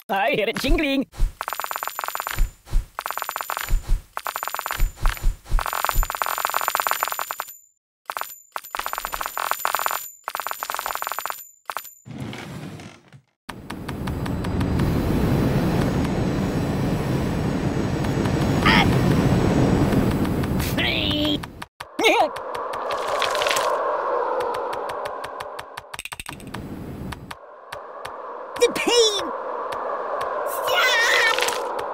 I hear it jingling. The pain! Stop!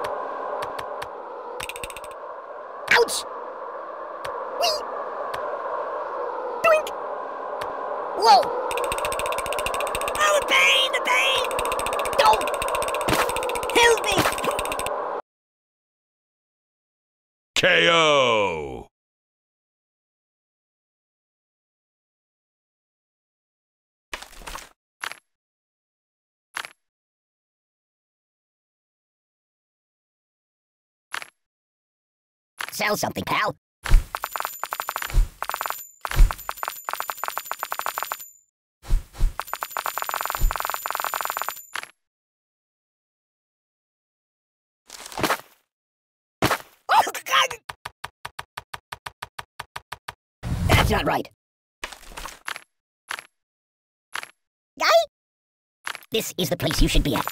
Ouch! Whee! Doink! Whoa! Oh, the pain! The pain! Don't! Help me! KO! Sell something, pal. Oh, God! That's not right. Guy? This is the place you should be at.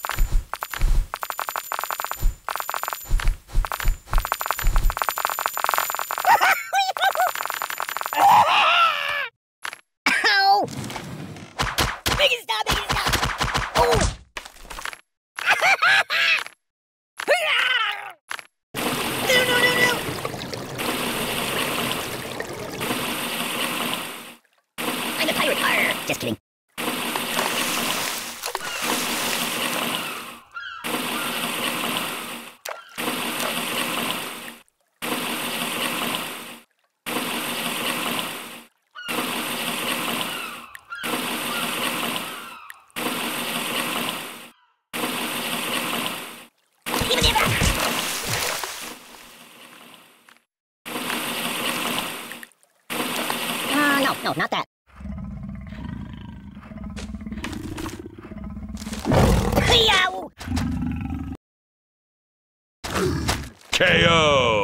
Ow! Make it stop! Make it stop! Oh! No! No! No! No! I'm a pirate. Arr! Just kidding. Give it back! No, not that. Yow! KO!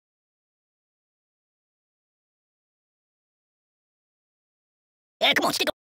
Come on, stick